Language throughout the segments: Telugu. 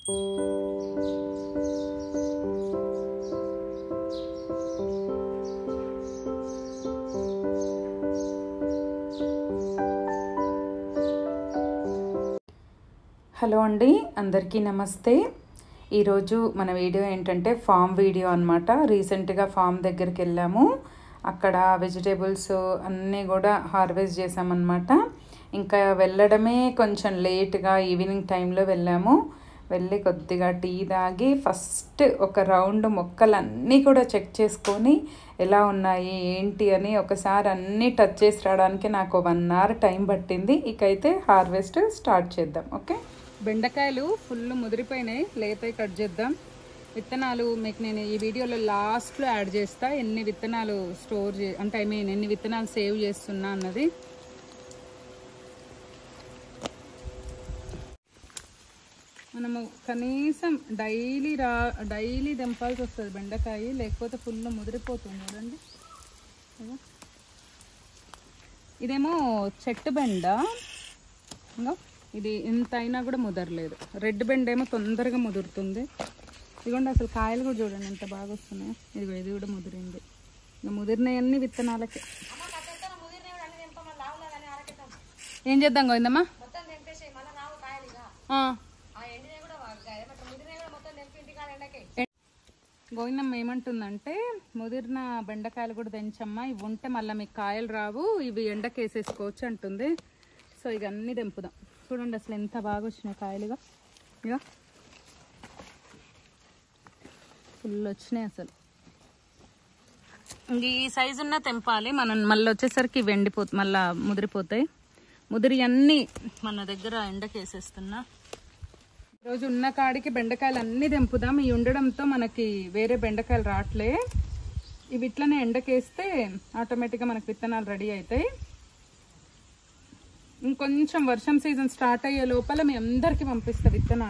హలో అండి, అందరికీ నమస్తే. ఈరోజు మన వీడియో ఏంటంటే ఫామ్ వీడియో అన్నమాట. రీసెంట్గా ఫామ్ దగ్గరికి వెళ్ళాము. అక్కడ వెజిటేబుల్స్ అన్నీ కూడా హార్వెస్ట్ చేసామన్నమాట. ఇంకా వెళ్ళడమే కొంచెం లేట్గా ఈవినింగ్ టైంలో వెళ్ళాము. వెళ్ళి కొద్దిగా టీ తాగి ఫస్ట్ ఒక రౌండ్ మొక్కలన్నీ కూడా చెక్ చేసుకొని ఎలా ఉన్నాయి ఏంటి అని ఒకసారి అన్నీ టచ్ చేసి రావడానికి నాకు 1 అవర్ టైం పట్టింది. ఇకైతే హార్వెస్ట్ స్టార్ట్ చేద్దాం. ఓకే, బెండకాయలు ఫుల్ ముదిరిపోయినాయి, లేతవి కట్ చేద్దాం. విత్తనాలు మీకు నేను ఈ వీడియోలో లాస్ట్లో యాడ్ చేస్తా, ఎన్ని విత్తనాలు స్టోర్ అంటే ఎన్ని విత్తనాలు సేవ్ చేస్తున్నా అన్నది. మనము కనీసం డైలీ దింపాల్సి వస్తుంది బెండకాయ, లేకపోతే ఫుల్ ముదిరిపోతుంది. చూడండి, ఇదేమో చెట్టు బెండ, ఇంకా ఇది ఎంత అయినా కూడా ముదరలేదు. రెడ్ బెండ ఏమో తొందరగా ముదురుతుంది. ఇదిగోండి, అసలు కాయలు కూడా చూడండి ఎంత బాగా వస్తున్నాయి. ఇది కూడా ముదిరింది. ఇంకా ముదిరినవన్నీ విత్తనాలకి ఏం చేద్దాం గోవిందమ్మా? గోవిందమ్మ ఏమంటుందంటే, ముదిరిన బెండకాయలు కూడా తెంచమ్మా, ఇవి ఉంటే మళ్ళీ మీకు కాయలు రావు, ఇవి ఎండకేసేసుకోవచ్చు అంటుంది. సో ఇక అన్నీ తెంపుదాం. చూడండి అసలు ఎంత బాగా వచ్చినాయి కాయలుగా, ఇక ఫుల్ వచ్చినాయి. అసలు ఈ సైజు ఉన్న తెంపాలి మనం, మళ్ళీ వచ్చేసరికి మళ్ళీ ముదిరిపోతాయి. ముదిరి అన్నీ మన దగ్గర ఎండకేసేస్తున్నా. ఈరోజు ఉన్న కాడికి బెండకాయలు అన్నీ తెంపుదాం. ఇవి ఉండడంతో మనకి వేరే బెండకాయలు రావట్లే. ఇవి ఇట్లనే ఎండకేస్తే ఆటోమేటిక్గా మనకు విత్తనాలు రెడీ అవుతాయి. ఇంకొంచెం వర్షం సీజన్ స్టార్ట్ అయ్యే లోపల మీ అందరికీ పంపిస్తా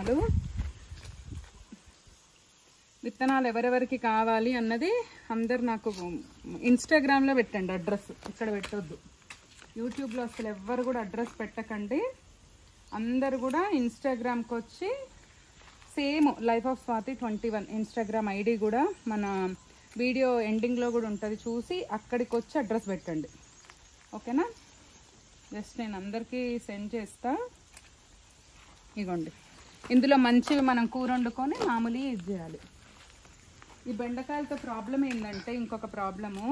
విత్తనాలు ఎవరెవరికి కావాలి అన్నది అందరు నాకు ఇన్స్టాగ్రామ్లో పెట్టండి. అడ్రస్ ఇక్కడ పెట్టొద్దు, యూట్యూబ్లో అసలు ఎవ్వరు కూడా అడ్రస్ పెట్టకండి. అందరు కూడా ఇన్స్టాగ్రామ్కి వచ్చి same life of Swathi 21 Instagram ID కూడా మన వీడియో ఎండింగ్లో కూడా ఉంటుంది, చూసి అక్కడికి వచ్చి అడ్రస్ పెట్టండి. ఓకేనా? జస్ట్ నేను అందరికీ సెండ్ చేస్తా. ఇగోండి, ఇందులో మంచివి మనం కూర వండుకొని మామూలు యూజ్ చేయాలి. ఈ బెండకాయలతో ప్రాబ్లం ఏంటంటే, ఇంకొక ప్రాబ్లము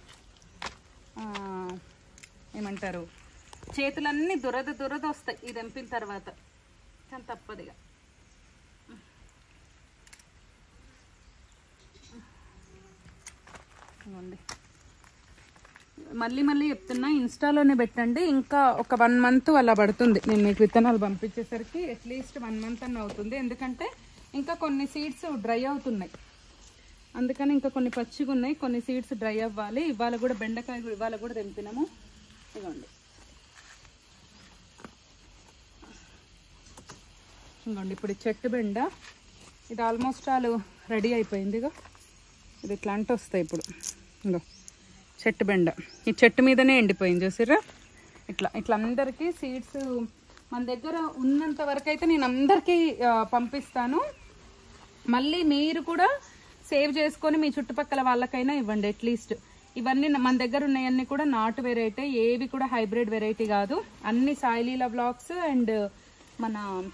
ఏమంటారు, చేతులన్నీ దురద వస్తాయి ఇది తెంపిన తర్వాత. కానీ తప్పదుగా. ఇవ్వండి, మళ్ళీ చెప్తున్నా, ఇన్స్టాలోనే పెట్టండి. ఇంకా ఒక 1 మంత్ అలా పడుతుంది నేను మీకు విత్తనాలు పంపించేసరికి. అట్లీస్ట్ 1 మంత్ అన్న అవుతుంది. ఎందుకంటే ఇంకా కొన్ని సీడ్స్ డ్రై అవుతున్నాయి, అందుకని ఇంకా కొన్ని పచ్చిగా ఉన్నాయి, కొన్ని సీడ్స్ డ్రై అవ్వాలి. ఇవాళ కూడా బెండకాయ ఇవాళ కూడా తెంపినాము. ఇవ్వండి, ఇప్పుడు చెట్టు బెండ ఇది ఆల్మోస్ట్ ఆల్ రెడీ అయిపోయింది. ఇది ఇట్లా అంటూ వస్తాయి ఇప్పుడు. చెట్టు బెండ ఈ చెట్టు మీదనే ఎండిపోయింది, చూసిర్రా? ఇట్లా అందరికీ సీడ్స్ మన దగ్గర ఉన్నంత వరకు అయితే నేను అందరికీ పంపిస్తాను. మళ్ళీ మీరు కూడా సేవ్ చేసుకొని మీ చుట్టుపక్కల వాళ్ళకైనా ఇవ్వండి. అట్లీస్ట్ ఇవన్నీ మన దగ్గర ఉన్నాయన్నీ కూడా నాటు వెరైటీ, ఏవి కూడా హైబ్రిడ్ వెరైటీ కాదు. అన్ని సాయిలీల బ్లాగ్స్ అండ్ మన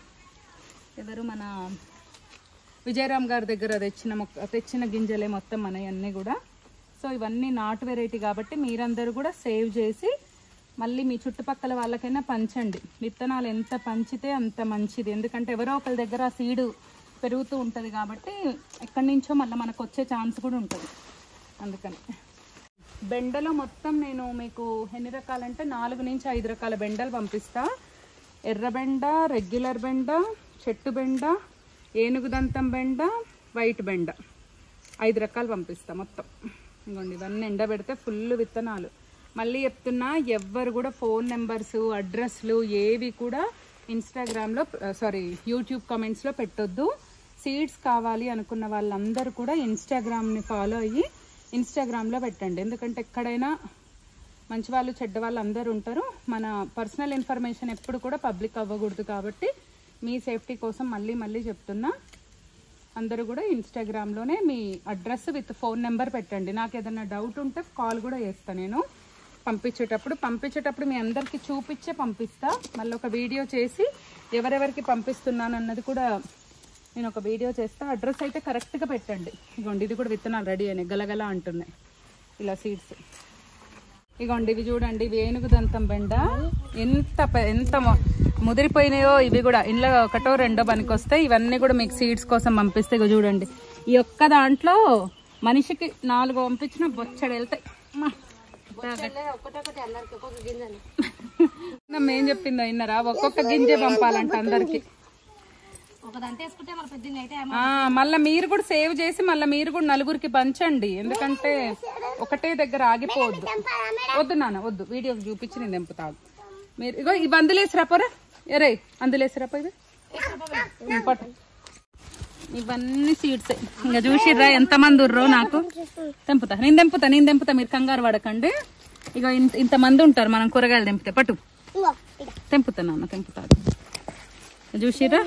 విజయరామ్ గారి దగ్గర తెచ్చిన గింజలే మొత్తం మనయన్నీ కూడా. సో ఇవన్నీ నాటు వెరైటీ కాబట్టి మీరందరూ కూడా సేవ్ చేసి మళ్ళీ మీ చుట్టుపక్కల వాళ్ళకైనా పంచండి. విత్తనాలు ఎంత పంచితే అంత మంచిది. ఎందుకంటే ఎవరో ఒకరి దగ్గర ఆ సీడు పెరుగుతూ ఉంటుంది కాబట్టి ఎక్కడి నుంచో మళ్ళీ మనకు వచ్చే ఛాన్స్ కూడా ఉంటుంది. అందుకని బెండలో మొత్తం నేను మీకు ఎన్ని రకాలంటే 4 నుంచి 5 రకాల బెండలు పంపిస్తా. ఎర్రబెండ, రెగ్యులర్ బెండ, చెట్టు బెండ, ఏనుగుదంతం బెండ, వైట్ బెండ, 5 రకాలు పంపిస్తా మొత్తం. ఇదిగోండి, ఇవన్నీ ఎండబెడితే ఫుల్ విత్తనాలు. మళ్ళీ చెప్తున్నా, ఎవ్వరు కూడా ఫోన్ నెంబర్స్ అడ్రస్లు ఏవి కూడా ఇన్స్టాగ్రామ్లో యూట్యూబ్ కామెంట్స్లో పెట్టొద్దు. సీడ్స్ కావాలి అనుకున్న వాళ్ళందరూ కూడా ఇన్స్టాగ్రామ్ని ఫాలో అయ్యి ఇన్స్టాగ్రామ్లో పెట్టండి. ఎందుకంటే ఎక్కడైనా మంచి వాళ్ళు చెడ్డ వాళ్ళు అందరూ ఉంటారు. మన పర్సనల్ ఇన్ఫర్మేషన్ ఎప్పుడు కూడా పబ్లిక్ అవ్వకూడదు కాబట్టి మీ సేఫ్టీ కోసం మళ్ళీ మళ్ళీ చెప్తున్నా, అందరూ కూడా ఇన్స్టాగ్రామ్లోనే మీ అడ్రస్ విత్ ఫోన్ నెంబర్ పెట్టండి. నాకు ఏదైనా డౌట్ ఉంటే కాల్ కూడా చేస్తాను నేను పంపించేటప్పుడు మీ అందరికీ చూపించే పంపిస్తా. మళ్ళీ ఒక వీడియో చేసి ఎవరెవరికి పంపిస్తున్నాను అన్నది కూడా నేను ఒక వీడియో చేస్తా. అడ్రస్ అయితే కరెక్ట్గా పెట్టండి. ఇగోండి ఇది కూడా విత్తనాలు రెడీ అయినాయి, గలగల అంటున్నాయి ఇలా సీడ్స్. ఇగోండి ఇవి చూడండి, ఇవి ఏనుగు దంతం బెండ ఎంత ముదిరిపోయినాయో. ఇవి కూడా ఇంట్లో ఒకటో రెండో పనికి వస్తాయి. ఇవన్నీ కూడా మీకు సీడ్స్ కోసం పంపిస్తే ఇగో చూడండి, ఈ ఒక్క దాంట్లో మనిషికి 4 పంపించిన బొచ్చడు వెళ్తాయి. ఏం చెప్పిందో విన్నారా? ఒక్కొక్క గింజే పంపాలంట అందరికి. మళ్ళీ మీరు కూడా సేవ్ చేసి మళ్ళీ మీరు కూడా నలుగురికి పంచండి, ఎందుకంటే ఒకటే దగ్గర ఆగిపోవద్దు. వద్దు నాన్న వద్దు, వీడియో చూపించి నేను తెంపుతాను. మీరు ఇగో ఇవి అందులేసిరా పోరా, ఎరే అందులేసిరా పో. ఇవన్నీ సీడ్స్ ఇంకా చూసిర్రా ఎంతమంది ఉర్రో. నాకు నేను తెంపుతా మీరు కంగారు పడకండి. ఇక ఇంతమంది ఉంటారు మనం కూరగాయలు తెంపితే. పట్టు తెంపుతా నాన్న, తెంపుతారు. చూసిర్రా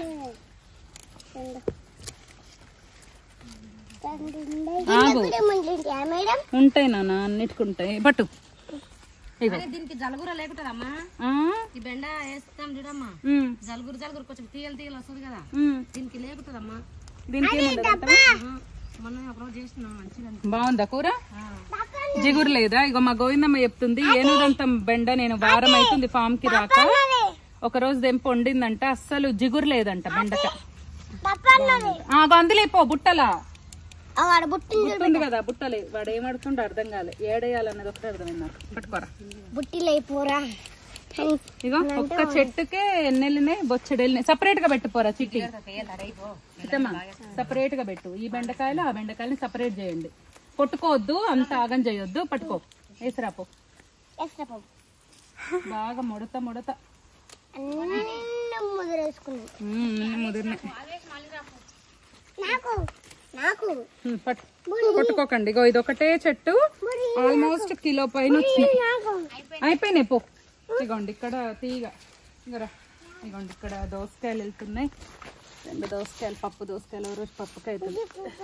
ఉంటాయి నాన్న, అన్నిటికుంటాయి. పట్టు దీనికి జలగూర లేకుంటదమ్మా, ఈ బెండ వేస్తాం చూడమ్మా, జలగూర కొంచెం తీగలు వస్తుంది కదా, దీనికి లేకుంటదమ్మా. బాగుందా కూర? జిగురు లేదా? ఇగో మా గోవిందమ్మ చెప్తుంది, ఏనుగంతం బెండ నేను వారం అవుతుంది ఫామ్ కి రాక, ఒక రోజు దెంప వండిందంట, అస్సలు జిగురు లేదంట బెండకాయ. అందులేపో బుట్టలా బుట్టుంది కదా, బుట్టలే. వాడు ఏమడుతుండో అర్థం కాలే, ఏడేయాలన్నది ఒకటే అర్థమైంది నాకు. పట్టుకోరా బుట్టిలైపోరా. ఇగో ఒక్క చెట్టుకే ఎన్ని వెళ్ళినాయి, బొచ్చడు వెళ్ళినాయి. సపరేట్ గా పెట్టుకోరా చిట్టి, సపరేట్ గా పెట్టు. ఈ బెండకాయలు ఆ బెండకాయలని సపరేట్ చేయండి, కొట్టుకోవద్దు, అంత ఆగం చేయొద్దు. పట్టుకో వేసిరాపో, బాగా ముడత ముదిరినాయి. పట్టుకోకండి. ఇగో ఇది ఒకటే చెట్టు ఆల్మోస్ట్ కిలో పైన వచ్చినాయి, అయిపోయినాయి. పో ఇగోండి ఇక్కడ తీగ, ఇగోండి ఇక్కడ దోసకాయలు వెళ్తున్నాయి, 2 దోసకాయలు, పప్పు దోసకాయలు, రోజు పప్పుకి అవుతుంది.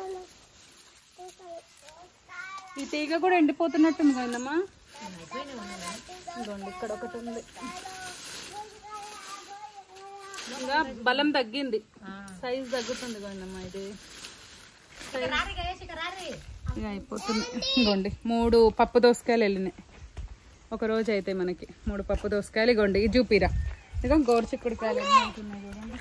ఈ తీగ కూడా ఎండిపోతున్నట్టుంది కదమ్మా. ఇగోండి ఇక్కడ ఒకటి ఉంది, ఇంకా బలం తగ్గింది, సైజ్ తగ్గుతుంది కదమ్మా. ఇది ఇక అయిపోతుంది. ఇగోండి 3 పప్పు దోసకాయలు వెళ్ళినాయి ఒక రోజు అయితే మనకి, 3 పప్పు దోసకాయలు. ఇగోండి ఇది చూపిరా, ఇక గోరుచిక్కుడుకాయలు ఎన్ని అవుతున్నాయి చూడండి.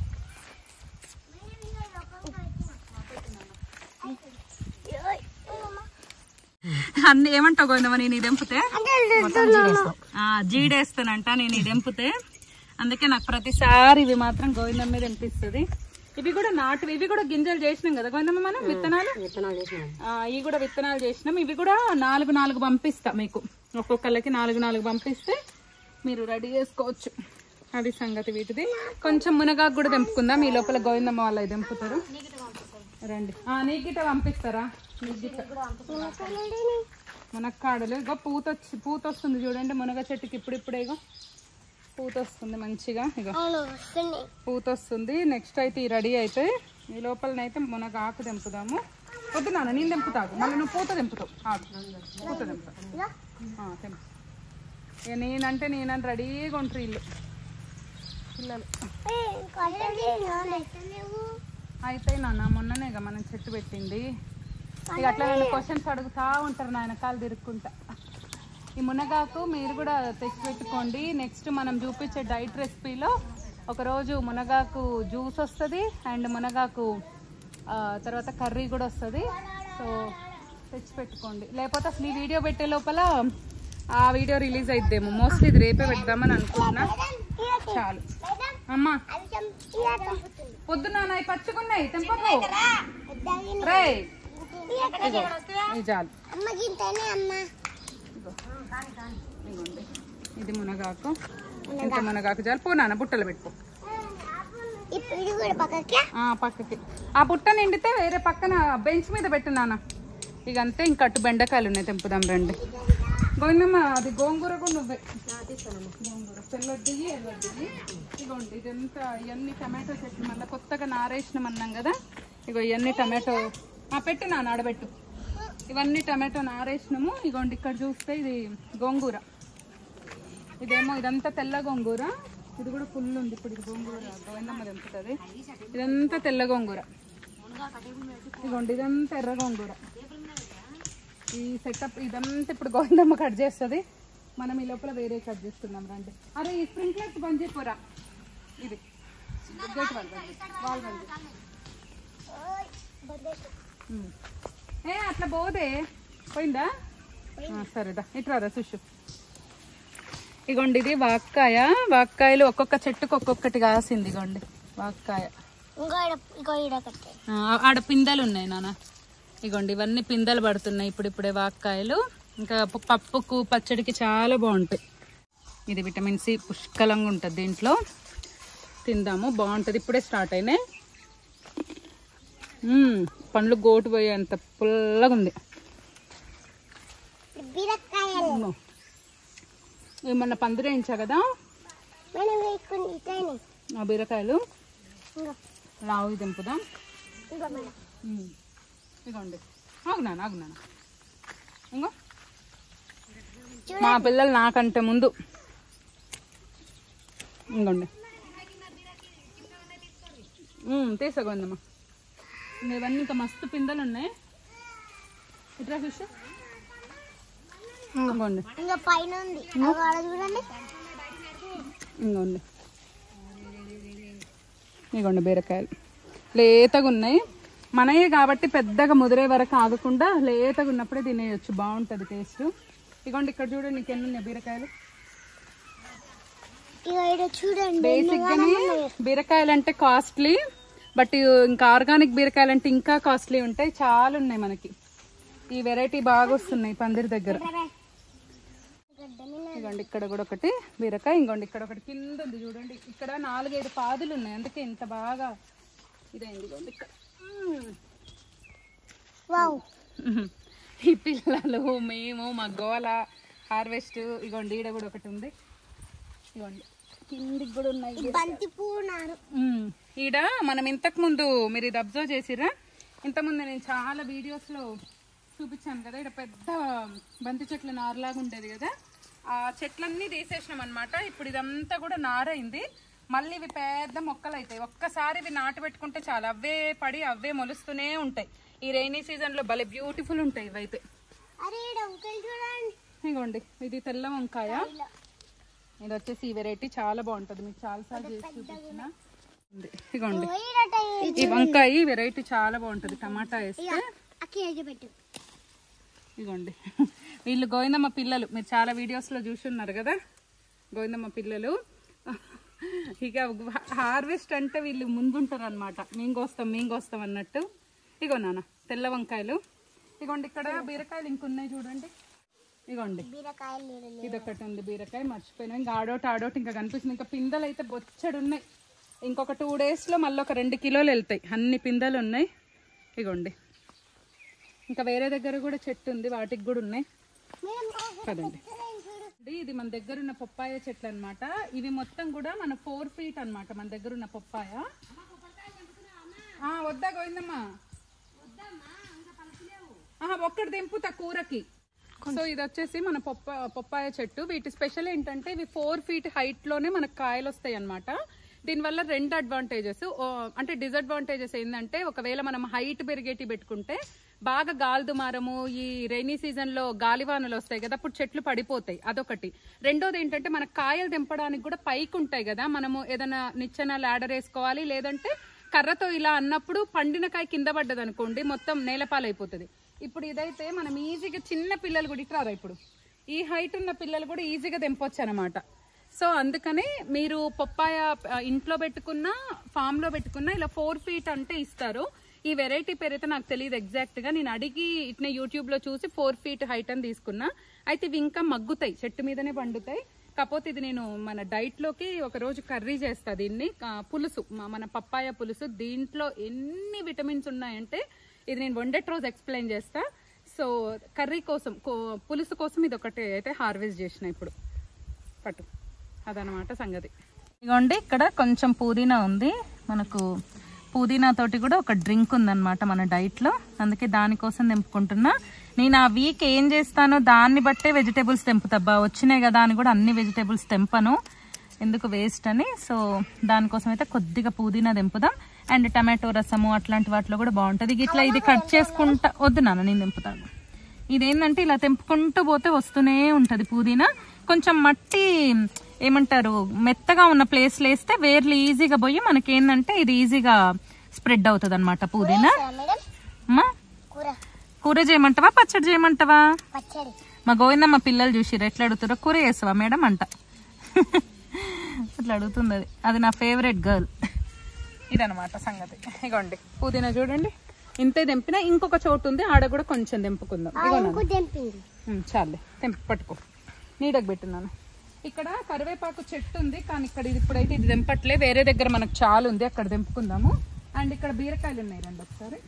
అన్ని ఏమంటావు గోవిందమ్మ, నేను ఇది తెంపితే జీడేస్తానంట, నేను ఇది తెంపితే. అందుకే నాకు ప్రతిసారి ఇవి మాత్రం గోవిందమ్మ మీద తెంపిస్తుంది. ఇవి కూడా నాటు, ఇవి కూడా గింజలు చేసినాం కదా గోవిందమ్మ మనం, విత్తనాలు. ఇవి కూడా విత్తనాలు చేసినాం. ఇవి కూడా 4 పంపిస్తా మీకు, ఒక్కొక్కళ్ళకి 4 పంపిస్తే మీరు రెడీ చేసుకోవచ్చు. అది సంగతి వీటిది. కొంచెం మునగాకు కూడా తెంపుకుందాం, ఈ లోపల గోవిందమ్మ వాళ్ళు తెంపుతారు. రండి, నీకిట పంపిస్తారా? మునక్కాడలు ఇగో పూత వస్తుంది చూడండి మునగ చెట్టుకి. ఇప్పుడిప్పుడే ఇగో పూత వస్తుంది మంచిగా, ఇగో పూత వస్తుంది. నెక్స్ట్ అయితే ఈ రెడీ అయితే ఈ లోపలనైతే మునగాకు తెంపుదాము. వద్దు నాన్న నేను తెంపుతాను, మళ్ళీ నువ్వు పూత తెంపుతావు. పూత తెంపుతా తెంపు. నేనంటే నేనని రెడీగా ఉంటారు వీళ్ళు పిల్లలు. అయితే నాన్న మొన్ననేగా మనం చెట్టు పెట్టింది, ఇక అట్లా నన్ను క్వశ్చన్స్ అడుగుతా ఉంటారు నాయన కాలు తిరుక్కుంటా. ఈ మునగాకు మీరు కూడా తెచ్చి పెట్టుకోండి. నెక్స్ట్ మనం చూపించే డైట్ రెసిపీలో ఒకరోజు మునగాకు జ్యూస్ వస్తుంది, అండ్ మునగాకు తర్వాత కర్రీ కూడా వస్తుంది. సో తెచ్చి పెట్టుకోండి, లేకపోతే అసలు ఈ వీడియో పెట్టే లోపల ఆ వీడియో రిలీజ్ అయిద్దేమో. మోస్ట్లీ ఇది రేపే పెడదామని అనుకుంటున్నా. చాలు అమ్మా, పొద్దున్న అవి పచ్చుకున్నాయి తెంపకు రే. చాలు, ఇది మునగాకు, ఇంత మునగాకు చాలు. పో నాన్న బుట్టలు పెట్టుకో పక్కకి. ఆ బుట్ట నిండితే వేరే పక్కన బెంచ్ మీద పెట్టు నాన్న. ఇక అంతే, ఇంకట్టు బెండకాయలు ఉన్నాయి తెంపుదాం రండి. గోవిందమ్మ అది గోంగూర కూడా నువ్వే గోంగూర తెల్లొడ్డి ఎల్లొడ్డి. ఇగోండి ఇదంతా ఇవన్నీ టమాటో చెట్లు మళ్ళీ కొత్తగా నారేసినాం అన్నాం కదా. ఇగో ఇవన్నీ టమాటో పెట్టు నా నాడబెట్టు. ఇవన్నీ టమాటో నారేసినాము. ఇగోండి ఇక్కడ చూస్తే ఇది గోంగూర, ఇదేమో ఇదంతా తెల్ల గోంగూర. ఇది కూడా ఫుల్ ఉంది ఇప్పుడు. ఇది గోంగూర గోవిందమ్మ తెంపుతుంది. ఇదంతా తెల్ల గోంగూర. ఇగోండి ఇదంతా ఎర్ర గోంగూర. ఈ సెటప్ ఇదంతా ఇప్పుడు గోవిందమ్మ కట్ చేస్తుంది. మనం ఈ లోపల వేరే కట్ చేస్తున్నాం రండి. అరే ఈ స్ప్రింక్లర్స్ బంద్ చేయపోరా. ఇది గేట్ వాల్ బంద్ అట్లా పోదే పోయిందా? సరేదా ఇట్రాదా సుషు. ఇగోండి ఇది వాక్కాయ. వాక్కాయలు ఒక్కొక్క చెట్టుకు ఒక్కొక్కటి కాసింది. ఇగోండి వాక్కాయ. ఆడ పిందెలు ఉన్నాయి నాన్న. ఇగోండి ఇవన్నీ పిందెలు పడుతున్నాయి ఇప్పుడిప్పుడే వాక్కాయలు. ఇంకా పప్పుకు పచ్చడికి చాలా బాగుంటాయి. ఇది విటమిన్ సి పుష్కలంగా ఉంటుంది దీంట్లో. తిందాము, బాగుంటుంది. ఇప్పుడే స్టార్ట్ అయినాయి. పండ్లు గోటు పోయేంత పుల్లగా ఉంది. ఏమన్నా పందిరేయించా కదా ఆ బీరకాయలు. లావు దింపుదాం. ఇగోండి ఆగునాను ఆగునాను. ఇంకో మా పిల్లలు నాకంటే ముందు. ఇంకోండి తీసుకోందమ్మా. ఇవన్నీ ఇంకా మస్తు పిందెలు ఉన్నాయి. ఇట్లా ఫిష్ ఇంకోండి ఇంకోండి. ఇగోండి బీరకాయలు లేతగా ఉన్నాయి. మనయే కాబట్టి పెద్దగా ముదిరే వరకు ఆగకుండా లేతగా ఉన్నప్పుడే తినేయచ్చు, బాగుంటుంది టేస్ట్. ఇగోండి ఇక్కడ చూడండి నీకు ఎన్ని ఉన్నాయి బీరకాయలు. బేసిక్గానే బీరకాయలు అంటే కాస్ట్లీ, బట్ ఇంకా ఆర్గానిక్ బీరకాయలు అంటే ఇంకా కాస్ట్లీ ఉంటాయి. చాలా ఉన్నాయి మనకి. ఈ వెరైటీ బాగా వస్తున్నాయి పందిరి దగ్గర. ఇగోండి ఇక్కడ కూడా ఒకటి బీరకాయ. ఇంకోండి ఇక్కడ ఒకటి కింద ఉంది చూడండి. ఇక్కడ 4-5 పాదులు ఉన్నాయి, అందుకే ఇంత బాగా ఇదైంది. ఇగోండి ఇక్కడ ఈ పిల్లలు మేము మా గోల హార్వెస్ట్. ఇగోండి ఈడ కూడా ఒకటి ఉంది. ఇగోండి కిందికి కూడా ఉన్నాయి. ఈడ మనం ఇంతకు ముందు మీరు ఇది అబ్జర్వ్ చేసిరా, ఇంతకుముందు నేను చాలా వీడియోస్లో చూపించాను కదా. ఇక్కడ పెద్ద బంతి చెట్ల నారలాగా ఉండేది కదా, ఆ చెట్లన్నీ తీసేసినాం అనమాట. ఇప్పుడు ఇదంతా కూడా నారైంది. మళ్ళీ ఇవి పెద్ద మొక్కలు అవుతాయి. ఒక్కసారి ఇవి నాటు పెట్టుకుంటే చాలా అవే పడి అవే మొలుస్తూనే ఉంటాయి. ఈ రైనీ సీజన్ లో భలే బ్యూటిఫుల్ ఉంటాయి ఇవైతే. ఇగోండి ఇది తెల్ల వంకాయ. ఇది వచ్చేసి ఈ వెరైటీ చాలా బాగుంటది, మీకు చాలా సార్లు చేసి చూపించిన. ఇగోండి ఈ వంకాయ వెరైటీ చాలా బాగుంటది టమాటా వేస్తే. ఇగోండి వీళ్ళు గోవిందమ్మ పిల్లలు, మీరు చాలా వీడియోస్ లో చూసున్నారు కదా గోవిందమ్మ పిల్లలు. ఇక హార్వెస్ట్ అంటే వీళ్ళు ముందుంటారు అనమాట. మేము కోస్తాం అన్నట్టు. ఇగో నాన్న తెల్ల వంకాయలు. ఇగోండి ఇక్కడ బీరకాయలు ఇంకున్నాయి చూడండి. ఇగోండి ఇదొకటి ఉంది బీరకాయ, మర్చిపోయినా. ఇంకా ఆడోటి ఇంకా కనిపిస్తుంది. ఇంకా పిందెలు అయితే బొచ్చడు ఉన్నాయి. ఇంకొక 2 days లో మళ్ళీ ఒక 2 కిలోలు వెళ్తాయి. అన్ని పిందెలు ఉన్నాయి. ఇగోండి ఇంకా వేరే దగ్గర కూడా చెట్టు ఉంది, వాటికి కూడా ఉన్నాయి కదండి. ఇది మన దగ్గర ఉన్న పప్పాయ చెట్లు అనమాట. ఇవి మొత్తం కూడా మన 4 feet అనమాట మన దగ్గర ఉన్న పప్పాయ. వద్దా గోవిందమ్మా? ఒక్కటి దింపుతా కూరకి. సో ఇది వచ్చేసి మన పప్పాయ చెట్టు. వీటి స్పెషల్ ఏంటంటే ఇవి 4 feet హైట్ లోనే మనకు కాయలు వస్తాయి అనమాట. దీనివల్ల 2 అడ్వాంటేజెస్. అంటే డిసడ్వాంటేజెస్ ఏంటంటే ఒకవేళ మనం హైట్ పెరిగేటి పెట్టుకుంటే బాగా గాలి దుమారము, ఈ రైనీ సీజన్ లో గాలివానలు వస్తాయి కదా, అప్పుడు చెట్లు పడిపోతాయి. అదొకటి. రెండోది ఏంటంటే మన కాయలు దింపడానికి కూడా పైకి ఉంటాయి కదా, మనము ఏదైనా నిచ్చెన ల్యాడర్ వేసుకోవాలి, లేదంటే కర్రతో ఇలా అన్నప్పుడు పండిన కాయ కింద పడ్డది అనుకోండి మొత్తం నేలపాలైపోతుంది. ఇప్పుడు ఇదైతే మనం ఈజీగా చిన్న పిల్లలు కూడా ఇట్రారా, ఇప్పుడు ఈ హైట్ ఉన్న పిల్లలు కూడా ఈజీగా దింపొచ్చు అనమాట. సో అందుకని మీరు పప్పాయ ఇంట్లో పెట్టుకున్నా ఫామ్ లో పెట్టుకున్నా ఇలా 4 feet అంటే ఇస్తారు. ఈ వెరైటీ పేరైతే నాకు తెలియదు ఎగ్జాక్ట్ గా. నేను అడిగి ఇట్నే యూట్యూబ్ లో చూసి 4 feet హైట్ అని తీసుకున్నా. అయితే ఇవి ఇంకా మగ్గుతాయి, చెట్టు మీదనే పండుతాయి. కాకపోతే ఇది నేను మన డైట్ లోకి ఒక రోజు కర్రీ చేస్తా. దీన్ని పులుసు, మన పప్పాయ పులుసు. దీంట్లో ఎన్ని విటమిన్స్ ఉన్నాయంటే ఇది నేను వండేట రోజు ఎక్స్ప్లెయిన్ చేస్తా. సో కర్రీ కోసం పులుసు కోసం ఇది ఒకటి అయితే హార్వెస్ట్ చేసిన ఇప్పుడు పట్టు అదనమాట సంగతి. ఇదిగోండి ఇక్కడ కొంచెం పుదీనా ఉంది, మనకు పుదీనా తోటి కూడా ఒక డ్రింక్ ఉందన్నమాట మన డైట్లో, అందుకే దానికోసం తెంపుకుంటున్నా. నేను ఆ వీక్ ఏం చేస్తానో దాన్ని బట్టే వెజిటేబుల్స్ తెంపుతాబ్బా, వచ్చినాయి కదా అని కూడా అన్ని వెజిటేబుల్స్ తెంపను, ఎందుకు వేస్ట్ అని. సో దానికోసం అయితే కొద్దిగా పుదీనా తెంపుదాం. అండ్ టమాటో రసము అట్లాంటి వాటిలో కూడా బాగుంటుంది. ఇట్లా ఇది కట్ చేసుకుంటా వద్దు నాన్న నేను తెంపుతాను. ఇదేంటంటే ఇలా తెంపుకుంటూ పోతే వస్తూనే ఉంటుంది పుదీనా. కొంచెం మట్టి ఏమంటారు మెత్తగా ఉన్న ప్లేస్లో వేస్తే వేర్లు ఈజీగా పోయి మనకేందంటే ఇది ఈజీగా స్ప్రెడ్ అవుతుంది అనమాట పుదీనా. అమ్మా కూర చేయమంటావా పచ్చడి చేయమంటావా? మా గోవిందమ్మ పిల్లలు చూసిర్రు ఎట్లా అడుగుతారో, కూర చేస్తావా మేడం అంట అట్లా అడుగుతుంది. అది నా ఫేవరెట్ గర్ల్. ఇదనమాట సంగతి. ఇగోండి పుదీనా చూడండి ఇంతే తెంపినా, ఇంకొక చోటు ఉంది ఆడ కూడా కొంచెం తెంపుకుందాం. చాలే తెంపి పట్టుకో, నీడకు పెట్టున్నాను. ఇక్కడ కరివేపాకు చెట్టు ఉంది కానీ ఇక్కడ ఇప్పుడైతే ఇది తెంపట్లే, వేరే దగ్గర మనకు చాలా ఉంది అక్కడ తెంపుకుందాము. అండ్ ఇక్కడ బీరకాయలు ఉన్నాయి రండి ఒకసారి.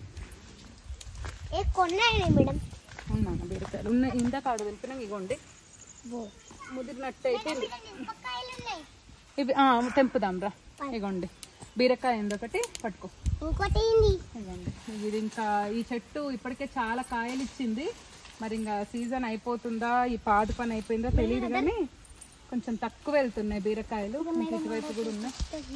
ఉన్నాను బీరకాయలు ఉన్నాయి, ఇందాక ఆడ తెంపినాం. ఇగోండి ముదిరినట్టు అయితే ఇవి తెంపుదాం రా. ఇగోండి బీరకాయ ఒకటి పట్టుకో. ఇగోండి ఇది ఇంకా ఈ చెట్టు ఇప్పటికే చాలా కాయలు ఇచ్చింది, మరి ఇంకా సీజన్ అయిపోతుందా ఈ పాదు పని అయిపోయిందో తెలియదు కానీ కొంచెం తక్కువ వెళ్తున్నాయి బీరకాయలు. ఇటువైపు కూడా ఉన్నాయి,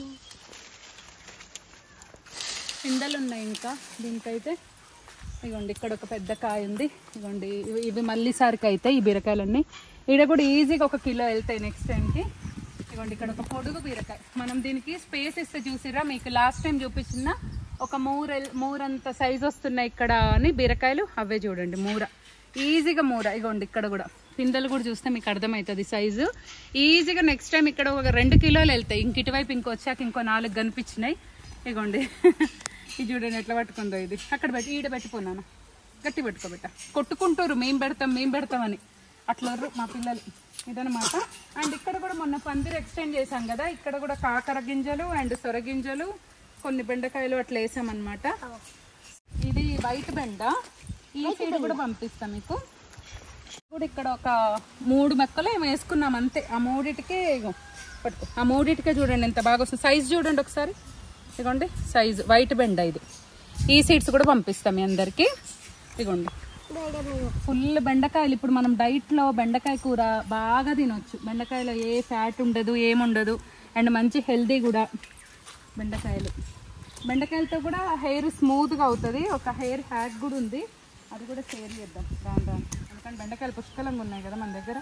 పిందెలు ఉన్నాయి ఇంకా దీనికైతే. ఇగోండి ఇక్కడ ఒక పెద్ద కాయ ఉంది. ఇగోండి ఇవి మళ్ళీ సారికి అయితే ఈ బీరకాయలన్నీ ఈడ కూడా ఈజీగా 1 కిలో వెళ్తాయి నెక్స్ట్ టైంకి. ఇగోండి ఇక్కడ ఒక పొడుగు బీరకాయ. మనం దీనికి స్పేస్ ఇస్తే చూసిరా, మీకు లాస్ట్ టైం చూపించిన ఒక మూరంత సైజ్ వస్తున్నాయి ఇక్కడ అని బీరకాయలు, అవే చూడండి మూర, ఈజీగా మూర. ఇగోండి ఇక్కడ కూడా పిందెలు కూడా చూస్తే మీకు అర్థమవుతుంది సైజు. ఈజీగా నెక్స్ట్ టైం ఇక్కడ ఒక 2 కిలోలు వెళ్తాయి. ఇంక ఇటువైపు ఇంకొచ్చాక ఇంకో 4 కనిపించినాయి. ఇగోండి ఇది చూడండి ఎట్లా పట్టుకుందో. ఇది అక్కడ పెట్టి ఈడ పెట్టిపోన్నాను, గట్టి పెట్టుకోబెట్ట. కొట్టుకుంటారు మేము పెడతామని అట్లా మా పిల్లలు. ఇదనమాట. అండ్ ఇక్కడ కూడా మొన్న పందిరి ఎక్స్టెండ్ చేశాం కదా, ఇక్కడ కూడా కాకర గింజలు అండ్ సొర గింజలు కొన్ని బెండకాయలు అట్లా వేసామన్నమాట. ఇది వైట్ బెండ, ఈ సైడ్ కూడా పంపిస్తాం మీకు. ఇప్పుడు ఇక్కడ ఒక 3 మెక్కలు ఏమో వేసుకున్నాం అంతే. ఆ మూడిటికే పట్టుకో, ఆ మూడిటికే చూడండి ఎంత బాగా వస్తుంది. సైజు చూడండి ఒకసారి. ఇదిగోండి సైజు వైట్ బెండ ఇది. ఈ సీడ్స్ కూడా పంపిస్తాం మీ అందరికి. ఇదిగోండి ఫుల్ బెండకాయలు. ఇప్పుడు మనం డైట్లో బెండకాయ కూర బాగా తినొచ్చు. బెండకాయలో ఏ ఫ్యాట్ ఉండదు, ఏముండదు, అండ్ మంచి హెల్దీ కూడా బెండకాయలు. బెండకాయలతో కూడా హెయిర్ స్మూత్గా అవుతుంది. ఒక హెయిర్ హ్యాక్ కూడా ఉంది, అది కూడా షేర్ చేద్దాం రాను. ఎందుకంటే బెండకాయలు పుష్కలంగా ఉన్నాయి కదా మన దగ్గర.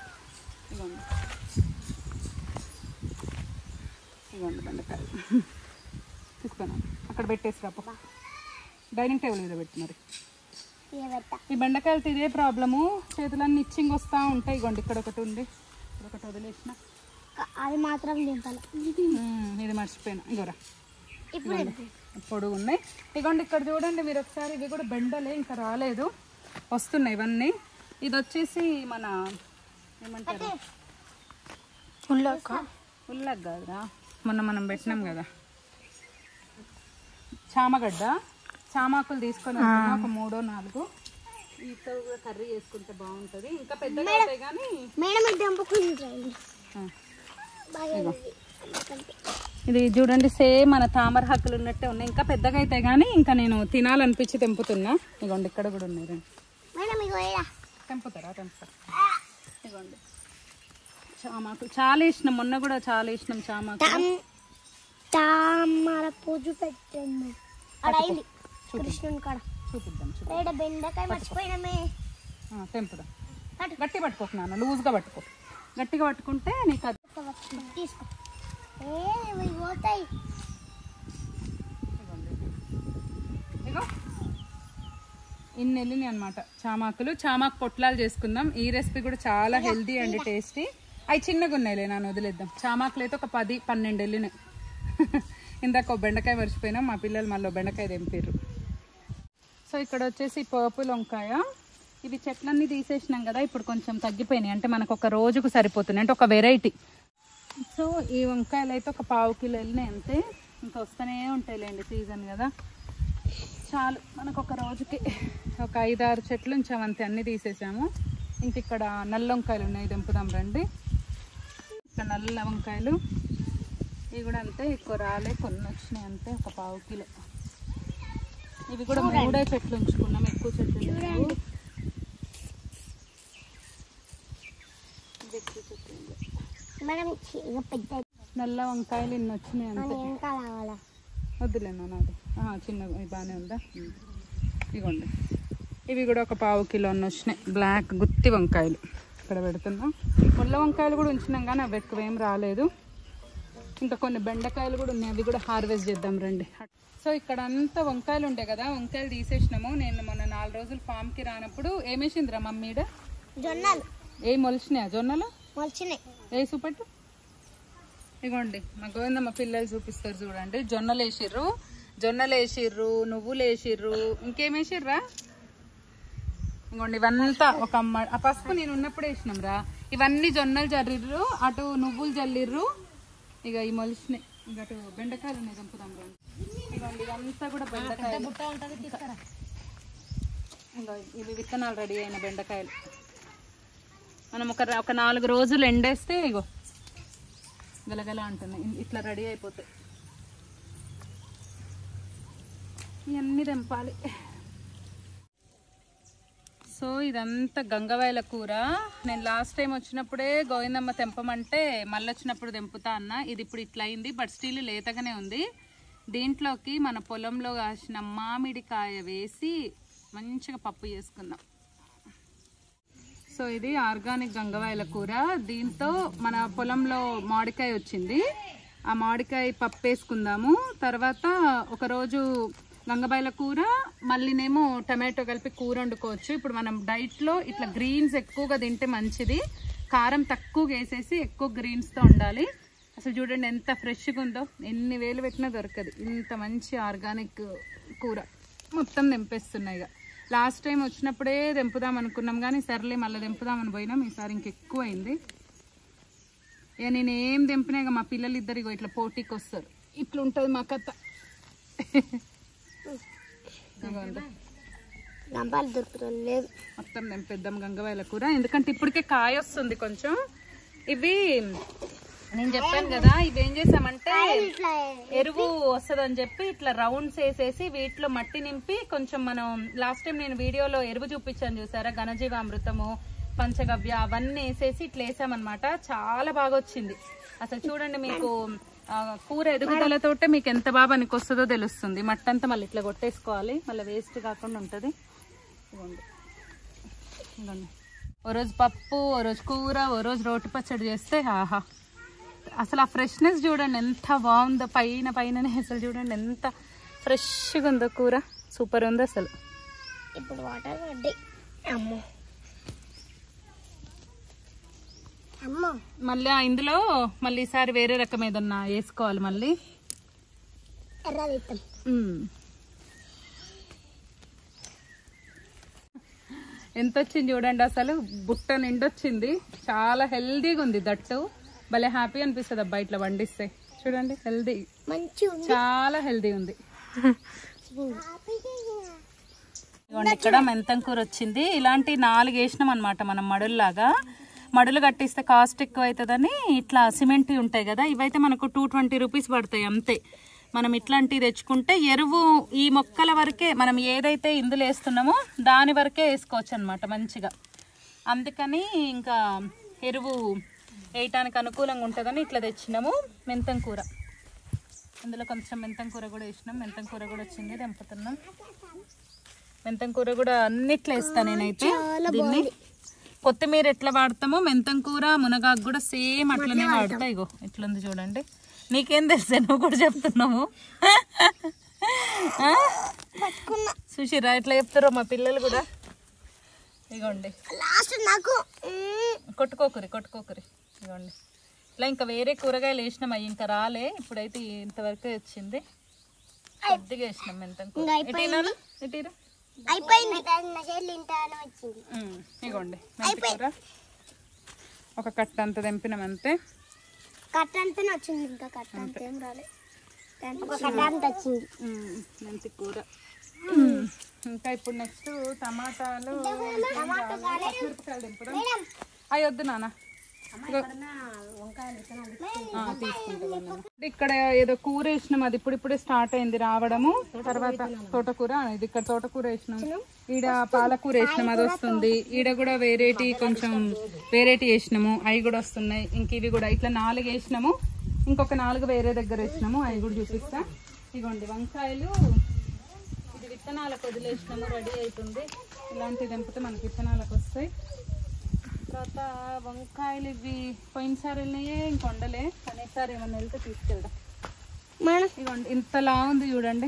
ఇవ్వండి బెండకాయలు తీసుకున్నాను, అక్కడ పెట్టేసి రాప, డైనింగ్ టేబుల్ మీద పెట్టి. మరి ఈ బెండకాయలతో ఇదే ప్రాబ్లము, చేతులన్నీ ఇచ్చింగ్ వస్తూ ఉంటాయి. ఇగోండి ఇక్కడ ఒకటి ఉంది, ఇక్కడ ఒకటి వదిలేసిన, అది మాత్రం ఇది మర్చిపోయినా. ఇగోరా పొడుగు ఉన్నాయి. ఇగోండి ఇక్కడ చూడండి మీరు ఒకసారి, ఇవి కూడా బెండలే, ఇంకా రాలేదు, వస్తున్నాయి ఇవన్నీ. ఇది వచ్చేసి మన ఏమంటారు ఉల్లగ కాదురా, మొన్న మనం పెట్టినాం కదా చామగడ్డ. చామాకులు తీసుకొని ఒక 3-4 ఈతో కూడా కర్రీ చేసుకుంటే బాగుంటుంది. ఇంకా పెద్దగా అవుతాయి కానీ ఇది చూడండి సేమ్ మన తామర హక్కులు ఉన్నట్టే ఉన్నాయి. ఇంకా పెద్దగా అవుతాయి కానీ ఇంకా నేను తినాలనిపించి తెంపుతున్నా. ఇగోండి ఇక్కడ కూడా ఉన్నాయి రండి, తెంపుతారా? ఇగోండి చామాకులు చాలా ఇష్టం, మొన్న కూడా చాలా ఇష్టం చామాకులు. తామర పూజ పెట్టండి చూపిద్దాం. మర్చిపోయినామే, తెంపుదాం. గట్టి పట్టుకోకు నాన్న, లూజ్గా పట్టుకో. గట్టిగా పట్టుకుంటే నీకు అది తీసుకో. ఇన్ని వెళ్ళినాయి అనమాట చామాకులు. చామాకు పొట్లాలు చేసుకుందాం. ఈ రెసిపీ కూడా చాలా హెల్దీ అండ్ టేస్టీ. అవి చిన్నగా ఉన్నాయిలే, నాన్న వదిలేద్దాం. చామాకులు అయితే ఒక 10-12 వెళ్ళినాయి. ఇందాక బెండకాయ మర్చిపోయినాం, మా పిల్లలు మళ్ళీ బెండకాయ తెంపారు. సో ఇక్కడ వచ్చేసి పర్పుల్ వంకాయ. ఇవి చెట్లన్నీ తీసేసినాం కదా, ఇప్పుడు కొంచెం తగ్గిపోయినాయి, అంటే మనకు ఒక రోజుకు సరిపోతున్నాయి, అంటే ఒక వెరైటీ. సో ఈ వంకాయలు అయితే ఒక 1/4 కిలో వెళ్ళినాయి అంతే. ఇంకా వస్తూనే ఉంటాయిలేండి, సీజన్ కదా. చాలు మనకు ఒక రోజుకి. ఒక 5-6 చెట్లు ఉంచామంతే, అన్నీ తీసేసాము. ఇంక ఇక్కడ నల్ల వంకాయలు ఉన్నాయి, తెంపుదాం రండి. ఇక్కడ నల్ల వంకాయలు ఇవి కూడా అంతే, ఎక్కువ రాలే, కొన్ని వచ్చినాయి అంతే, ఒక 1/4 కిలో. ఇవి కూడా 3 చెట్లు ఉంచుకున్నాం, ఎక్కువ చెట్లు లేవు. నల్ల వంకాయలు ఇన్ని వచ్చినాయి అంతే. వద్దులేనా నాది చిన్న బాగానే ఉందా. ఇదిగోండి, ఇవి కూడా ఒక 1/4 కిలో అన్నీ వచ్చినాయి. బ్లాక్ గుత్తి వంకాయలు ఇక్కడ పెడుతున్నాం. ముళ్ళ వంకాయలు కూడా ఉంచినాం కానీ అవి ఎక్కువ ఏం రాలేదు. ఇంకా కొన్ని బెండకాయలు కూడా ఉన్నాయి, అవి కూడా హార్వెస్ట్ చేద్దాం రండి. సో ఇక్కడ అంతా వంకాయలు ఉంటాయి కదా, వంకాయలు తీసేసినాము. నేను మొన్న 4 రోజులు ఫామ్కి రానప్పుడు ఏమేసిందిరా మమ్మీడ? జొన్నలు. ఏ మొలిచినాయా జొన్నలు? మొలిచినాయి. ఏ చూపెట్టు. ఇగోండి మా గోవిందమ్మ పిల్లలు చూపిస్తారు చూడండి. జొన్నలు వేసిర్రు, నువ్వులు వేసిర్రు, ఇంకేమేసిర్రా? ఇగోండి ఇవంతా ఒక ఆ పసుపు నేను ఉన్నప్పుడు వేసినాం రా. ఇవన్నీ జొన్నలు జల్లిర్రు, అటు నువ్వులు జల్లిర్రు. ఇక ఈ మొలిచినాయి. ఇక అటు బెండకాయలు ఉన్నాయి, చంపుదాం రండి. ఇవ్వండి ఇదంతా కూడా బెండకాయలు. ఇంకా ఇవి విత్తనాలు రెడీ అయిన బెండకాయలు. మనం ఒక 4 రోజులు ఎండేస్తే ఇగో గలగల అంటున్నాయి, ఇట్లా రెడీ అయిపోతాయి. ఇవన్నీ తెంపాలి. సో ఇదంతా గంగవాయల కూర. నేను లాస్ట్ టైం వచ్చినప్పుడే గోవిందమ్మ తెంపమంటే మళ్ళీ వచ్చినప్పుడు తెంపుతా అన్న. ఇది ఇప్పుడు ఇట్లా అయింది, బట్ స్టిల్ లేతగానే ఉంది. దీంట్లోకి మన పొలంలో కాసిన మామిడికాయ వేసి మంచిగా పప్పు చేసుకుందాం. సో ఇది ఆర్గానిక్ గంగవాయల కూర. దీంతో మన పొలంలో మామిడికాయ వచ్చింది, ఆ మామిడికాయ పప్పు వేసుకుందాము. తర్వాత ఒకరోజు గంగవాయల కూర, మళ్ళీనేమో టమాటో కలిపి కూర వండుకోవచ్చు. ఇప్పుడు మనం డైట్లో ఇట్లా గ్రీన్స్ ఎక్కువగా తింటే మంచిది. కారం తక్కువగా వేసేసి ఎక్కువ గ్రీన్స్తో ఉండాలి. అసలు చూడండి ఎంత ఫ్రెష్గా ఉందో, ఎన్ని వేలు పెట్టినా దొరకదు. ఇంత మంచి ఆర్గానిక్ కూర మొత్తం తెంపేస్తున్నాయి. ఇక లాస్ట్ టైం వచ్చినప్పుడే తెంపుదాం అనుకున్నాం కానీ సర్లే మళ్ళీ తెంపుదామని పోయినాం. ఈసారి ఇంకెక్కువ అయింది. ఇక నేను ఏం తెంపినా ఇక మా పిల్లలు ఇద్దరు ఇట్లా పోటీకి వస్తారు. ఇట్లా ఉంటుంది మా కథ. మొత్తం తెంపేద్దాం గంగవాయల కూర, ఎందుకంటే ఇప్పటికే కాయ వస్తుంది కొంచెం. ఇవి నేను చెప్పాను కదా, ఇవి ఏం చేసామంటే ఎరువు వస్తుందని చెప్పి ఇట్లా రౌండ్స్ వేసేసి వీటిలో మట్టి నింపి కొంచెం మనం లాస్ట్ టైం నేను వీడియోలో ఎరువు చూపించాను చూసారా, ఘనజీవామృతము, పంచగవ్య అవన్నీ వేసేసి ఇట్లా వేసామన్నమాట. చాలా బాగా వచ్చింది. అసలు చూడండి, మీకు కూర ఎదుగుదలతోటే మీకు ఎంత బాగా పనికి వస్తుందో తెలుస్తుంది. మట్టి అంతా మళ్ళీ ఇట్లా కొట్టేసుకోవాలి, మళ్ళీ వేస్ట్ కాకుండా ఉంటుంది. ఇవ్వండి ఇవ్వండి, ఓ రోజు పప్పు, ఓ రోజు కూర, ఓ రోజు రోటి పచ్చడి చేస్తే ఆహా, అసలు ఆ ఫ్రెష్నెస్ చూడండి ఎంత బాగుందో. పైననే అసలు చూడండి ఎంత ఫ్రెష్గా ఉందో కూర, సూపర్ ఉంది అసలు. ఇప్పుడు వాటర్ పడ్డాయి. అమ్మో అమ్మో, మళ్ళీ ఇందులో మళ్ళీ ఈసారి వేరే రకం ఏదన్నా వేసుకోవాలి. మళ్ళీ ఎంత వచ్చింది చూడండి, అసలు బుట్ట నిండొచ్చింది. చాలా హెల్దీగా ఉంది, దట్టు భలే హ్యాపీ అనిపిస్తుంది అబ్బా ఇట్లా వండిస్తే. చూడండి హెల్దీ, చాలా హెల్దీ ఉంది. ఇక్కడ మెంతం కూర వచ్చింది. ఇలాంటి 4 వేసినాం అనమాట మనం మడుల్లాగా. మడులు కట్టిస్తే కాస్ట్ ఎక్కువ అవుతుందని ఇట్లా సిమెంట్ ఉంటాయి కదా, ఇవైతే మనకు 220 రూపీస్ పడతాయి అంతే. మనం ఇట్లాంటివి తెచ్చుకుంటే ఎరువు ఈ మొక్కల వరకే, మనం ఏదైతే ఇందులో వేస్తున్నామో దాని వరకే వేసుకోవచ్చు అనమాట మంచిగా. అందుకని ఇంకా ఎరువు వేయటానికి అనుకూలంగా ఉంటుందని ఇట్లా తెచ్చినాము. మెంతం కూర, అందులో కొంచెం మెంతం కూర కూడా వేసినాం. మెంతం కూర కూడా వచ్చింది, తెంపుతున్నాం. మెంతం కూర కూడా అన్నిట్లో వేస్తాను నేనైతే. దీన్ని కొత్తిమీర ఎట్లా వాడతామో మెంతం కూర, మునగాకు కూడా సేమ్ అట్లనే వాడతా. ఇగో ఇట్లుంది చూడండి. నీకేం తెలుసా, నువ్వు కూడా చెప్తున్నావు. సుషిరా ఎట్లా చెప్తారో మా పిల్లలు కూడా. ఇగోండి నాకు కొట్టుకోకరి ఇగోండి ఇట్లా. ఇంకా వేరే కూరగాయలు వేసినాం, అవి ఇంకా రాలే. ఇప్పుడైతే ఇంతవరకే వచ్చింది. కొద్దిగా వేసినాం మెంతం కూర. ఇటీరా ఇగోండి కూర ఒక కట్ట అంత తెంపినాం అంతే. కట్ట అంతా వచ్చింది, ఇంకా కట్ట అంత ఏం రాలేదు. మెంతి కూర ఇంకా ఇప్పుడు నెక్స్ట్ టమాటాలు పచ్చిమిరపకాయలు దింపుదాం. అవి వద్దు నాన్న, ఇక్కడ ఏదో కూర వేసినాం, అది ఇప్పుడిప్పుడే స్టార్ట్ అయింది రావడము. తర్వాత తోటకూర, ఇది ఇక్కడ తోటకూర వేసినాం, ఈడ పాలకూర వేసినాం, అది వస్తుంది. ఈడ కూడా వెరైటీ కొంచెం వెరైటీ వేసినాము, అవి కూడా వస్తున్నాయి. ఇంక ఇవి కూడా ఇట్లా 4 వేసినాము, ఇంకొక 4 వేరే దగ్గర వేసినాము, అవి కూడా చూపిస్తా. ఇదిగోండి వంకాయలు, ఇది విత్తనాలకు వదిలేసినాము, రెడీ అవుతుంది. ఇలాంటివి తెంపితే మనకి విత్తనాలకు వస్తాయి. తర్వాత వంకాయలు ఇవి పోయినసారి వెళ్ళినాయే, ఇంక వండలే, అనేసారి ఏమన్నా వెళ్తే తీసుకెళ్దాం. ఇదిగోండి ఇంతలా ఉంది చూడండి,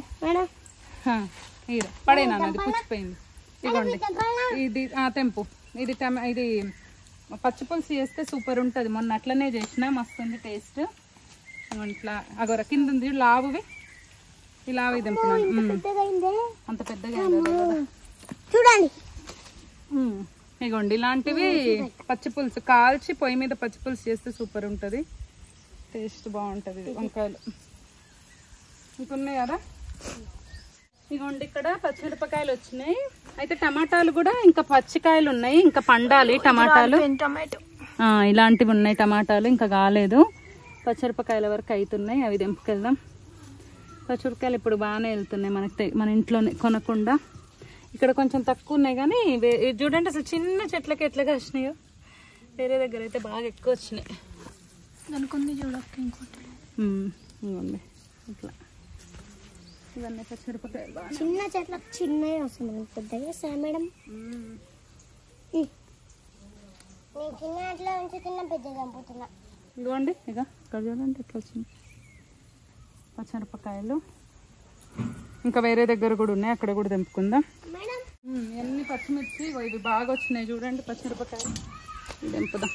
పడేనా, అది పుచ్చిపోయింది. ఇదిగోండి ఇది తెంపు, ఇది ఇది పచ్చిపులుసు చేస్తే సూపర్ ఉంటుంది. మొన్న అట్లనే చేసిన, మస్తుంది టేస్ట్. ఇట్లా అగోర కింద ఉంది లావువి, ఈ లావు తెంపున్నాను, అంత పెద్దగా చూడండి. ఇగోండి ఇలాంటివి పచ్చిపులుసు కాల్చి పొయ్యి మీద పచ్చిపులుసు చేస్తే సూపర్ ఉంటుంది, టేస్ట్ బాగుంటుంది. వంకాయలు ఇంకున్నాయి కదా. ఇగోండి ఇక్కడ పచ్చిమిరపకాయలు వచ్చినాయి. అయితే టమాటాలు కూడా ఇంకా పచ్చికాయలు ఉన్నాయి, ఇంకా పండాలి టమాటాలు. ఇలాంటివి ఉన్నాయి టమాటాలు, ఇంకా కాలేదు. పచ్చిమిరపకాయల వరకు అవుతున్నాయి, అవి తెంపుకెళ్దాం. పచ్చిమిరపకాయలు ఇప్పుడు బాగానే వెళ్తున్నాయి మనకి, మన ఇంట్లోనే కొనకుండా. ఇక్కడ కొంచెం తక్కువ ఉన్నాయి కానీ చూడండి అసలు చిన్న చెట్లకి ఎట్లా కాసినాయో, వేరే దగ్గర అయితే బాగా ఎక్కువ వచ్చినాయి. దానికి చూడక్క ఇంకోటి ఇవ్వండి ఇట్లా, ఇవన్నీ పచ్చిమిరపకాయలు చిన్న చెట్లకు చిన్నవి వస్తుంది, పెద్దగా సార్ మేడం. చిన్న అట్లా నుంచి చిన్న పెద్ద చంపుతున్నా. ఇదిగోండి ఇక ఇక్కడ చూడండి ఎట్లా వచ్చింది పచ్చిమిరపకాయలు. ఇంకా వేరే దగ్గర కూడా ఉన్నాయి, అక్కడ కూడా తెంపుకుందాం. ఎన్ని పచ్చిమిర్చి ఇవి బాగా వచ్చినాయి చూడండి పచ్చిమిరపకాయలు, తెంపుదాం.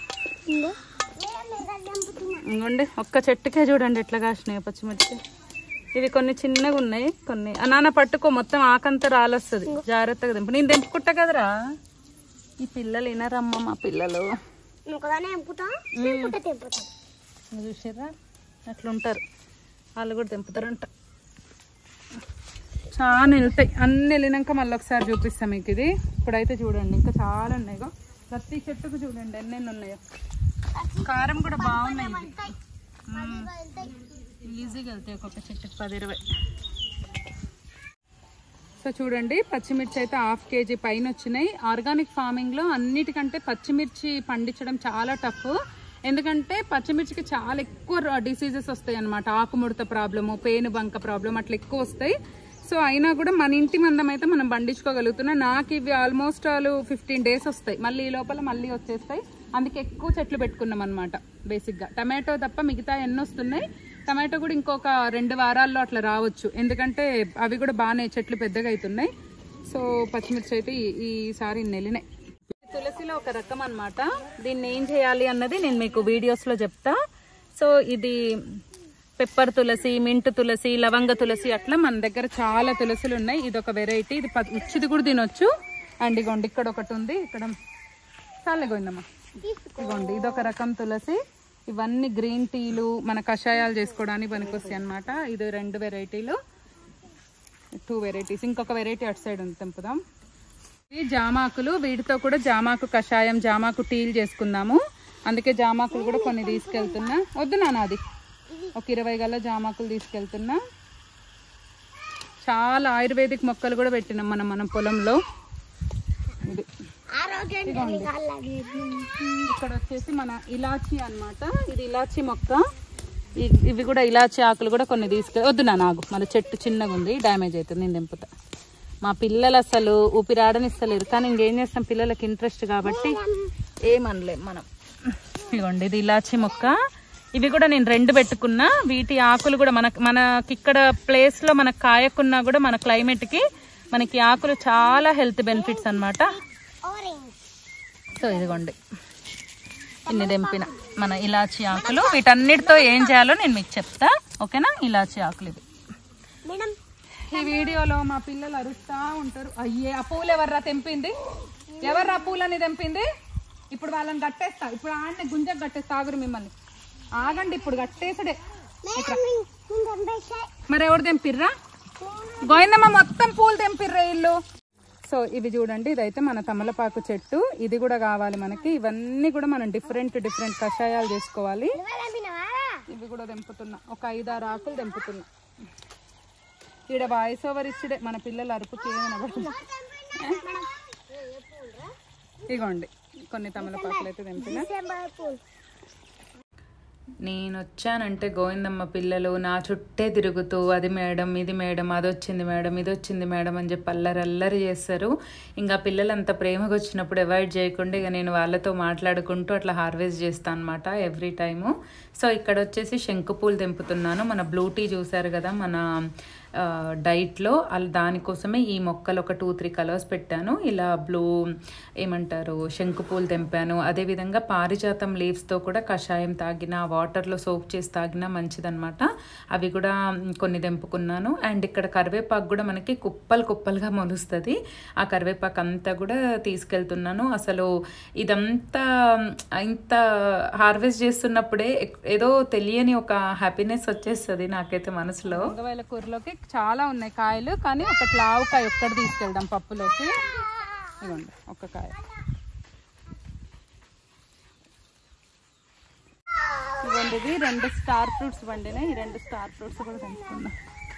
ఇంకోండి ఒక్క చెట్టుకే చూడండి ఎట్లా కాసినాయి పచ్చిమిర్చి. ఇవి కొన్ని చిన్నగా ఉన్నాయి, కొన్ని నాన్న పట్టుకో, మొత్తం ఆకంతా రాలొస్తుంది, జాగ్రత్తగా తెంపు. నేను తెంపుకుంటా కదరా, ఈ పిల్లలు వినరమ్మ, మా పిల్లలు చూసారా అట్లుంటారు, వాళ్ళు కూడా తెంపుతారంట. చాలా వెళ్తాయి, అన్ని వెళ్ళినాక మళ్ళీ ఒకసారి చూపిస్తాం మీకు. ఇది ఇప్పుడైతే చూడండి ఇంకా చాలా ఉన్నాయి, ప్రతి చెట్టుకు చూడండి ఎన్నెన్ని ఉన్నాయో. కారం కూడా బాగున్నాయి, ఈజీగా వెళ్తాయి ఒక్కొక్క చెట్టుకు 10-20. సో చూడండి పచ్చిమిర్చి అయితే 1/2 kg పైన వచ్చినాయి. ఆర్గానిక్ ఫార్మింగ్లో అన్నిటికంటే పచ్చిమిర్చి పండించడం చాలా టఫ్, ఎందుకంటే పచ్చిమిర్చికి చాలా ఎక్కువ డిసీజెస్ వస్తాయి అన్నమాట. ఆకుముడత ప్రాబ్లము, పేను బంక ప్రాబ్లం అట్లా ఎక్కువ వస్తాయి. సో అయినా కూడా మన ఇంటి మందం అయితే మనం పండించుకోగలుగుతున్నాం. నాకు ఇవి ఆల్మోస్ట్ 15 days వస్తాయి, మళ్ళీ ఈ లోపల మళ్ళీ వచ్చేస్తాయి. అందుకే ఎక్కువ చెట్లు పెట్టుకున్నాం అనమాట. బేసిక్గా టమాటో తప్ప మిగతా ఎన్ని వస్తున్నాయి. టమాటో కూడా ఇంకొక 2 వారాల్లో అట్లా రావచ్చు, ఎందుకంటే అవి కూడా బాగానే చెట్లు పెద్దగా అవుతున్నాయి. సో పచ్చిమిర్చి అయితే ఈసారి ఇన్ని వెళ్ళినాయి. తులసిలో ఒక రకం అనమాట, దీన్ని ఏం చేయాలి అన్నది నేను మీకు వీడియోస్లో చెప్తా. సో ఇది పెప్పర్ తులసి, మింట్ తులసి, లవంగ తులసి, అట్లా మన దగ్గర చాలా తులసులు ఉన్నాయి. ఇది ఒక వెరైటీ, ఇది ఉచ్చిది కూడా తినొచ్చు. అండ్ ఇగోండి ఇక్కడ ఒకటి ఉంది, ఇక్కడ చాలా గోయిందమ్మా. ఇగోండి ఇదొక రకం తులసి. ఇవన్నీ గ్రీన్ టీలు, మన కషాయాలు చేసుకోవడానికి పనికొస్తాయి అనమాట. ఇది 2 వెరైటీలు, 2 వెరైటీస్. ఇంకొక వెరైటీ అటు సైడ్ ఉంది, తెంపుదాం. ఈ జామాకులు, వీటితో కూడా జామాకు కషాయం, జామాకు టీలు చేసుకుందాము. అందుకే జామాకులు కూడా కొన్ని తీసుకెళ్తున్నా. వద్దు నాన్న, అది ఒక 20 గల జామాకులు తీసుకెళ్తున్నా. చాలా ఆయుర్వేదిక్ మొక్కలు కూడా పెట్టినాం మనం పొలంలో. ఇది ఇక్కడ వచ్చేసి మన ఇలాచీ అన్నమాట, ఇది ఇలాచీ మొక్క. ఇవి కూడా ఇలాచీ ఆకులు కూడా కొన్ని వద్దు నా నాకు, మన చెట్టు చిన్నగా ఉంది, డ్యామేజ్ అవుతుంది, నేను తెంపుతా. మా పిల్లలు అసలు ఊపిరాడనిస్తలేరు, కానీ ఇంకేం చేస్తాం, పిల్లలకి ఇంట్రెస్ట్ కాబట్టి ఏమనలేం మనం. ఇదిగోండి ఇది ఇలాచీ మొక్క. ఇవి కూడా నేను 2 పెట్టుకున్నా. వీటి ఆకులు కూడా మనకి ఇక్కడ ప్లేస్లో మనకు కాయకున్నా కూడా మన క్లైమేట్కి మనకి ఆకులు చాలా హెల్త్ బెనిఫిట్స్ అన్నమాట. సో ఇదిగోండి ఇన్ని తెంపిన మన ఇలాచీ ఆకులు. వీటన్నిటితో ఏం చేయాలో నేను మీకు చెప్తా, ఓకేనా? ఇలాచీ ఆకులు ఇవి. ఈ వీడియోలో మా పిల్లలు అరుస్తూ ఉంటారు, అయ్యే ఆ పూలు ఎవర్రా తెంపింది, ఎవర్రా పూలని తెంపింది. ఇప్పుడు వాళ్ళని కట్టేస్తా, ఇప్పుడు ఆడనే గుంజకు కట్టేస్తా. ఆగురు మిమ్మల్ని, ఆగండి, ఇప్పుడు కట్టేసడే. మరి ఎవరు తెంపిర్రా? గోవిందమ్మ మొత్తం పూలు తెంపిర్రే ఇల్లు. సో ఇవి చూడండి, ఇదైతే మన తమలపాకు చెట్టు. ఇది కూడా కావాలి మనకి. ఇవన్నీ కూడా మనం డిఫరెంట్ కషాయాలు చేసుకోవాలి. ఇవి కూడా తెంపుతున్నా, ఒక 5-6 ఆకులు తెంపుతున్నా. ఈడ వాయిస్ ఓవర్ ఇచ్చుడే, మన పిల్లలు అరుపుకి ఏమైనా పడుతుంది. ఇగోండి కొన్ని తమలపాకులు అయితే తెంపినా. నేను వచ్చానంటే గోవిందమ్మ పిల్లలు నా చుట్టే తిరుగుతూ అది మేడం ఇది మేడం, అది వచ్చింది మేడం ఇది వచ్చింది మేడం అని చెప్పి అల్లరి చేస్తారు. ఇంకా పిల్లలు అంత ప్రేమగా వచ్చినప్పుడు అవాయిడ్ చేయకుండా ఇక నేను వాళ్ళతో మాట్లాడుకుంటూ అట్లా హార్వెస్ట్ చేస్తాను అనమాట ఎవ్రీ టైము. సో ఇక్కడ వచ్చేసి శంకుపూలు తెంపుతున్నాను. మన బ్లూ టీ చూసారు కదా మన డైట్లో, దానికోసమే ఈ మొక్కలు ఒక 2-3 కలర్స్ పెట్టాను. ఇలా బ్లూ ఏమంటారు శంకుపూలు తెంపాను. అదేవిధంగా పారిజాతం లీవ్స్తో కూడా కషాయం తాగిన, వాటర్లో సోప్ చేసి తాగినా మంచిదన్నమాట. అవి కూడా కొన్ని తెంపుకున్నాను. అండ్ ఇక్కడ కరివేపాకు కూడా మనకి కుప్పలుగా మొలుస్తుంది. ఆ కరివేపాకు అంతా కూడా తీసుకెళ్తున్నాను. అసలు ఇదంతా ఇంత హార్వెస్ట్ చేస్తున్నప్పుడే ఏదో తెలియని ఒక హ్యాపీనెస్ వచ్చేస్తుంది నాకైతే మనసులో. గంగవాయల కూరలోకి చాలా ఉన్నాయి కాయలు, కానీ ఒకటి లావుకాయ ఒక్కటి తీసుకెళ్దాం పప్పులోకి. ఇవ్వండి ఒక కాయ. ఇవ్వండి, ఇది 2 స్టార్ ఫ్రూట్స్ పండినాయి. ఈ 2 స్టార్ ఫ్రూట్స్ కూడా తెంపుకుందాం.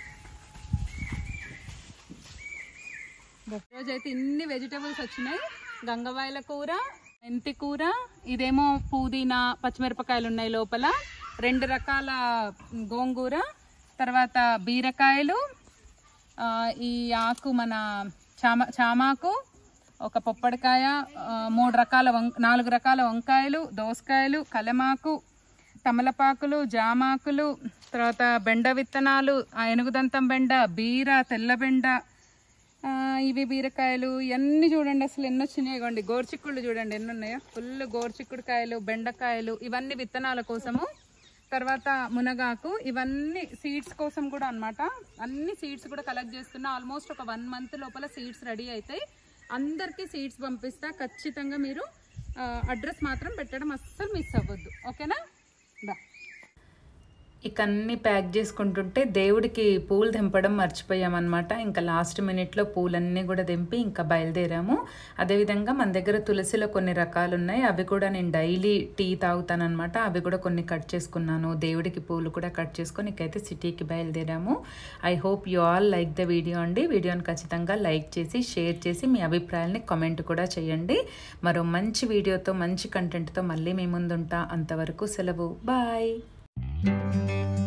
రోజైతే ఇన్ని వెజిటేబుల్స్ వచ్చినాయి. గంగవాయల కూర, మెంతి కూర, ఇదేమో పుదీనా, పచ్చిమిరపకాయలు ఉన్నాయి లోపల, 2 రకాల గోంగూర, తర్వాత బీరకాయలు, ఈ ఆకు మన చామాకు, ఒక పొప్పడికాయ, 4 రకాల వంకాయలు, దోసకాయలు, కలమాకు, తమలపాకులు, జామాకులు, తర్వాత బెండ విత్తనాలు, ఏనుగుదంతం బెండ, బీర, తెల్ల బెండ, ఇవి బీరకాయలు. ఇవన్నీ చూడండి అసలు ఎన్ని వచ్చినాయి. ఇవ్వండి గోరుచిక్కుళ్ళు చూడండి ఎన్ని ఉన్నాయో, ఫుల్ గోరుచిక్కుడు కాయలు, బెండకాయలు, ఇవన్నీ విత్తనాల కోసము. తర్వాత మునగాకు, ఇవన్నీ సీడ్స్ కోసం కూడా అన్నమాట. అన్ని సీడ్స్ కూడా కలెక్ట్ చేస్తున్నా. ఆల్మోస్ట్ ఒక 1 మంత్ లోపల సీడ్స్ రెడీ అవుతాయి. అందరికీ సీడ్స్ పంపిస్తా. ఖచ్చితంగా మీరు అడ్రస్ మాత్రం పెట్టడం అస్సలు మిస్ అవ్వద్దు, ఓకేనా? దా ఇక అన్నీ ప్యాక్ చేసుకుంటుంటే దేవుడికి పూలు తెంపడం మర్చిపోయామన్నమాట. ఇంకా లాస్ట్ మినిట్లో పూలన్నీ కూడా తెంపి ఇంకా బయలుదేరాము. అదేవిధంగా మన దగ్గర తులసిలో కొన్ని రకాలు ఉన్నాయి, అవి కూడా నేను డైలీ టీ తాగుతానమాట. అవి కూడా కొన్ని కట్ చేసుకున్నాను. దేవుడికి పూలు కూడా కట్ చేసుకొని ఇకైతే సిటీకి బయలుదేరాము. I hope you all like the video అండి. వీడియోని ఖచ్చితంగా లైక్ చేసి షేర్ చేసి మీ అభిప్రాయాల్ని కామెంట్ కూడా చేయండి. మరో మంచి వీడియోతో మంచి కంటెంట్తో మళ్ళీ మీ ముందుంటా. అంతవరకు సెలవు, బాయ్.